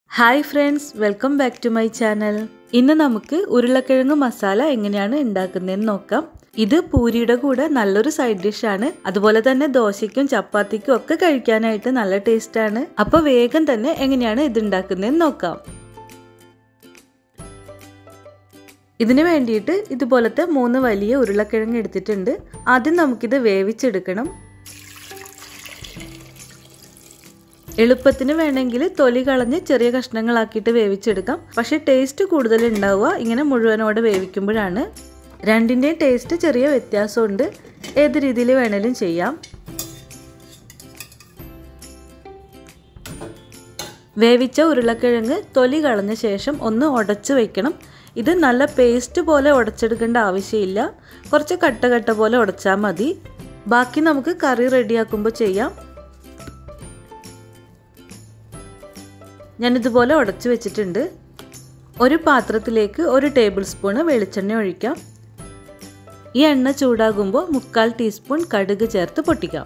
Hi friends, welcome back to my channel. ഇന്ന് നമുക്ക് ഉരുളക്കിഴങ്ങ് മസാല എങ്ങനെയാണ് ഉണ്ടാക്കുന്നതെന്ന് നോക്കാം. ഇത് പൂരിയുടെ കൂടെ നല്ലൊരു സൈഡ് ഡിഷാണ്. അതുപോലെ തന്നെ ദോശയ്ക്കും ചപ്പാത്തിക്കും ഒക്കെ കഴിക്കാനായിട്ട് നല്ല ടേസ്റ്റാണ്. അപ്പോൾ വേഗം തന്നെ എങ്ങനെയാണ് ഇത് ഉണ്ടാക്കുന്നതെന്ന് നോക്കാം. ഇതിന് വേണ്ടിയിട്ട് ഇതുപോലത്തെ 3 വലിയ ഉരുളക്കിഴങ്ങ് എടുത്തിട്ടുണ്ട്. ആദ്യം നമുക്കിത് വേവിച്ചെടുക്കണം. എളുപ്പത്തിന് വേണമെങ്കിൽ തൊലി കളഞ്ഞ് ചെറിയ കഷ്ണങ്ങളാക്കിയിട്ട് വേവിച്ചെടുക്കാം. പക്ഷെ ടേസ്റ്റ് കൂടുതൽ ഉണ്ടാവുക ഇങ്ങനെ മുഴുവനോടെ വേവിക്കുമ്പോഴാണ്. രണ്ടിൻ്റെയും ടേസ്റ്റ് ചെറിയ വ്യത്യാസമുണ്ട്. ഏത് രീതിയിൽ വേണേലും ചെയ്യാം. വേവിച്ച ഉരുളക്കിഴങ്ങ് തൊലി കളഞ്ഞ ശേഷം ഒന്ന് ഉടച്ച് വയ്ക്കണം. ഇത് നല്ല പേസ്റ്റ് പോലെ ഉടച്ചെടുക്കേണ്ട ആവശ്യമില്ല. കുറച്ച് കട്ട പോലെ ഉടച്ചാൽ മതി. ബാക്കി നമുക്ക് കറി റെഡിയാക്കുമ്പോൾ ചെയ്യാം. ഞാനിതുപോലെ ഉടച്ചു വെച്ചിട്ടുണ്ട്. ഒരു പാത്രത്തിലേക്ക് 1 ടേബിൾ സ്പൂണ് വെളിച്ചെണ്ണ ഒഴിക്കാം. ഈ എണ്ണ ചൂടാകുമ്പോൾ 3/4 ടീസ്പൂൺ കടുക് ചേർത്ത് പൊട്ടിക്കാം.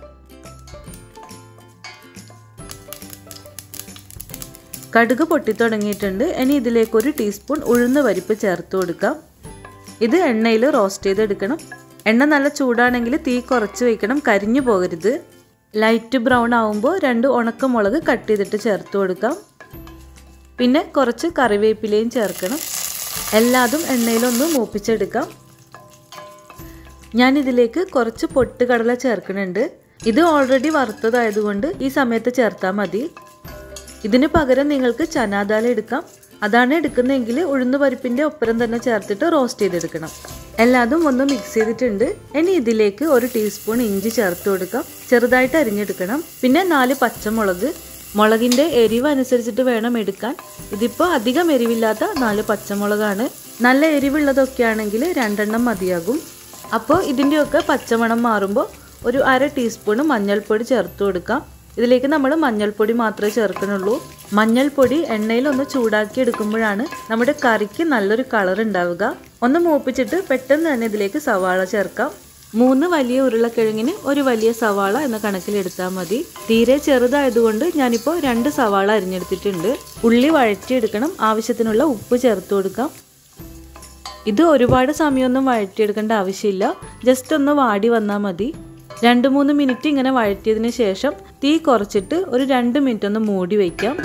കടുക് പൊട്ടിത്തുടങ്ങിയിട്ടുണ്ട്. ഇനി ഇതിലേക്ക് 1 ടീസ്പൂൺ ഉഴുന്ന് പരിപ്പ് ചേർത്ത് കൊടുക്കാം. ഇത് എണ്ണയിൽ റോസ്റ്റ് ചെയ്തെടുക്കണം. എണ്ണ നല്ല ചൂടാണെങ്കിൽ തീ കുറച്ച് വയ്ക്കണം, കരിഞ്ഞു പോകരുത്. ലൈറ്റ് ബ്രൗൺ ആവുമ്പോൾ 2 ഉണക്കമുളക് കട്ട് ചെയ്തിട്ട് ചേർത്ത് കൊടുക്കാം. പിന്നെ കുറച്ച് കറിവേപ്പിലയും ചേർക്കണം. എല്ലാതും എണ്ണയിലൊന്ന് മൂപ്പിച്ചെടുക്കാം. ഞാനിതിലേക്ക് കുറച്ച് പൊട്ടുകടല ചേർക്കുന്നുണ്ട്. ഇത് ഓൾറെഡി വറുത്തതായതുകൊണ്ട് ഈ സമയത്ത് ചേർത്താൽ മതി. ഇതിന് പകരം നിങ്ങൾക്ക് ചനാദാൽ എടുക്കാം. അതാണ് എടുക്കുന്നതെങ്കിൽ ഉഴുന്ന് പരിപ്പിൻ്റെ ഒപ്പരം തന്നെ ചേർത്തിട്ട് റോസ്റ്റ് ചെയ്തെടുക്കണം. എല്ലാതും ഒന്ന് മിക്സ് ചെയ്തിട്ടുണ്ട്. ഇനി ഇതിലേക്ക് 1 ടീസ്പൂൺ ഇഞ്ചി ചേർത്ത് കൊടുക്കാം. ചെറുതായിട്ട് അരിഞ്ഞെടുക്കണം. പിന്നെ 4 പച്ചമുളക്. മുളകിൻ്റെ എരിവ് അനുസരിച്ചിട്ട് വേണം എടുക്കാൻ. ഇതിപ്പോൾ അധികം എരിവില്ലാത്ത 4 പച്ചമുളകാണ്. നല്ല എരിവുള്ളതൊക്കെ ആണെങ്കിൽ 2 എണ്ണം മതിയാകും. അപ്പോൾ ഇതിൻ്റെയൊക്കെ പച്ചമണം മാറുമ്പോൾ 1/2 ടീസ്പൂൺ മഞ്ഞൾപ്പൊടി ചേർത്ത് കൊടുക്കാം. ഇതിലേക്ക് നമ്മൾ മഞ്ഞൾപ്പൊടി മാത്രമേ ചേർക്കുന്നുള്ളൂ. മഞ്ഞൾപ്പൊടി എണ്ണയിൽ ഒന്ന് ചൂടാക്കി എടുക്കുമ്പോഴാണ് നമ്മുടെ കറിക്ക് നല്ലൊരു കളർ ഉണ്ടാവുക. ഒന്ന് മൂപ്പിച്ചിട്ട് പെട്ടെന്ന് തന്നെ ഇതിലേക്ക് സവാള ചേർക്കാം. 3 വലിയ ഉരുളക്കിഴങ്ങിന് 1 വലിയ സവാള എന്ന കണക്കിലെടുത്താൽ മതി. തീരെ ചെറുതായതുകൊണ്ട് ഞാനിപ്പോൾ 2 സവാള അരിഞ്ഞെടുത്തിട്ടുണ്ട്. ഉള്ളി വഴറ്റിയെടുക്കണം. ആവശ്യത്തിനുള്ള ഉപ്പ് ചേർത്ത് കൊടുക്കാം. ഇത് ഒരുപാട് സമയമൊന്നും വഴറ്റിയെടുക്കേണ്ട ആവശ്യമില്ല. ജസ്റ്റ് ഒന്ന് വാടി വന്നാൽ മതി. 2-3 മിനിറ്റ് ഇങ്ങനെ വഴറ്റിയതിന് ശേഷം തീ കുറച്ചിട്ട് ഒരു 2 മിനിറ്റ് ഒന്ന് മൂടി വയ്ക്കാം.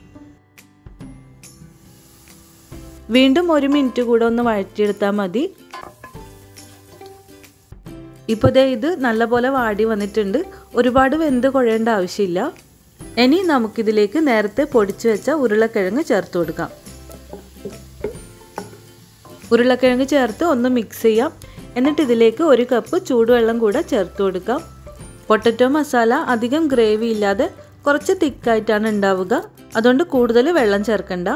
വീണ്ടും 1 മിനിറ്റ് കൂടെ ഒന്ന് വഴറ്റിയെടുത്താൽ മതി. ഇപ്പോൾ ഇത് നല്ലപോലെ വാടി വന്നിട്ടുണ്ട്. ഒരുപാട് വെന്ത് കുഴയേണ്ട ആവശ്യമില്ല. ഇനി നമുക്കിതിലേക്ക് നേരത്തെ പൊടിച്ചു വെച്ച ഉരുളക്കിഴങ്ങ് ചേർത്ത് കൊടുക്കാം. ഉരുളക്കിഴങ്ങ് ചേർത്ത് ഒന്ന് മിക്സ് ചെയ്യാം. എന്നിട്ട് ഇതിലേക്ക് 1 കപ്പ് ചൂടുവെള്ളം കൂടെ ചേർത്ത് കൊടുക്കാം. പൊട്ടറ്റോ മസാല അധികം ഗ്രേവി ഇല്ലാതെ കുറച്ച് തിക്കായിട്ടാണ് ഉണ്ടാവുക. അതുകൊണ്ട് കൂടുതൽ വെള്ളം ചേർക്കണ്ട.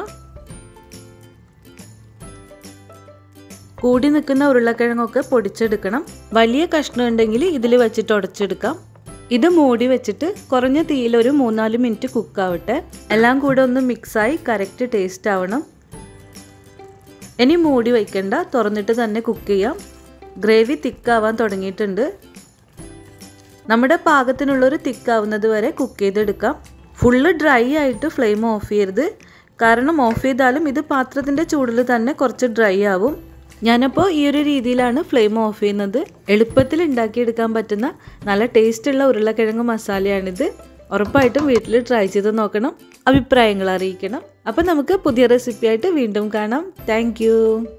കൂടി നിൽക്കുന്ന ഉരുളക്കിഴങ്ങൊക്കെ പൊടിച്ചെടുക്കണം. വലിയ കഷ്ണം ഉണ്ടെങ്കിൽ ഇതിൽ വെച്ചിട്ട് ഉടച്ചെടുക്കാം. ഇത് മൂടി വെച്ചിട്ട് കുറഞ്ഞ തീയിൽ ഒരു 3-4 മിനിറ്റ് കുക്കാവട്ടെ. എല്ലാം കൂടെ ഒന്ന് മിക്സായി കറക്റ്റ് ടേസ്റ്റ് ആവണം. ഇനി മൂടി വയ്ക്കണ്ട, തുറന്നിട്ട് തന്നെ കുക്ക് ചെയ്യാം. ഗ്രേവി തിക്കാവാൻ തുടങ്ങിയിട്ടുണ്ട്. നമ്മുടെ പാകത്തിനുള്ളൊരു തിക്കാവുന്നത് വരെ കുക്ക് ചെയ്തെടുക്കാം. ഫുള്ള് ഡ്രൈ ആയിട്ട് ഫ്ലെയിം ഓഫ് ചെയ്യരുത്. കാരണം ഓഫ് ചെയ്താലും ഇത് പാത്രത്തിൻ്റെ ചൂടിൽ തന്നെ കുറച്ച് ഡ്രൈ ആവും. ഞാനപ്പോൾ ഈ ഒരു രീതിയിലാണ് ഫ്ലെയിം ഓഫ് ചെയ്യുന്നത്. എളുപ്പത്തിൽ ഉണ്ടാക്കിയെടുക്കാൻ പറ്റുന്ന നല്ല ടേസ്റ്റുള്ള ഉരുളക്കിഴങ്ങ് മസാലയാണിത്. ഉറപ്പായിട്ടും വീട്ടിൽ ട്രൈ ചെയ്ത് നോക്കണം. അഭിപ്രായങ്ങൾ അറിയിക്കണം. അപ്പോൾ നമുക്ക് പുതിയ റെസിപ്പിയായിട്ട് വീണ്ടും കാണാം. താങ്ക്